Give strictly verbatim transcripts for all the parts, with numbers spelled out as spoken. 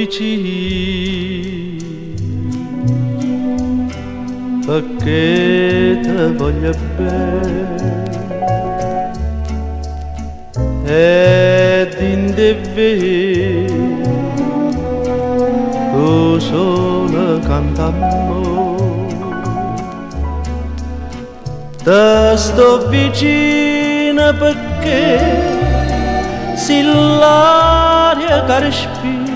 vicino perché te voglio bene ed in te tu solo cantammo te sto vicino perché si l'aria che respiri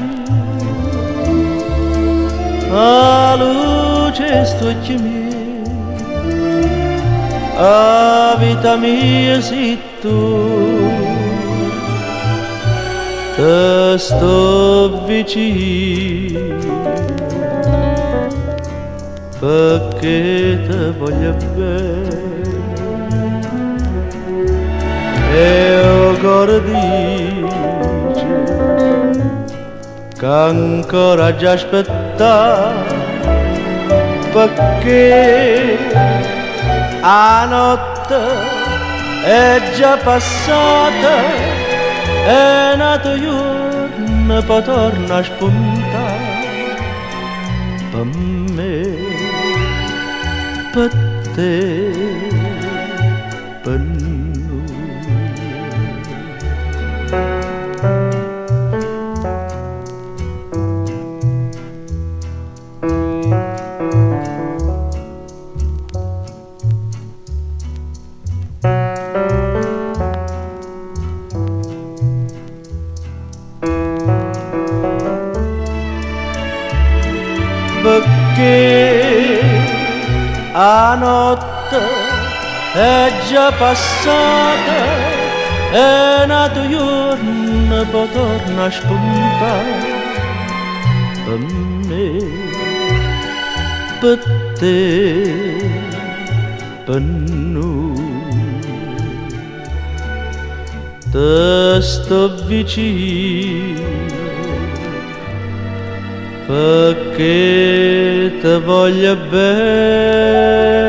a luce sto occhi miei a vita mia sei tu te sto vicino perché te voglio bene e ora dice che ancora già aspetta perché a notte è già passata e nato giorno poi torna a spuntare per me, per te, per noi. Perché a notte è già passata e nato giorno poi torna a spuntare per me, per te, per noi. Te sto vicino perché te voglio bene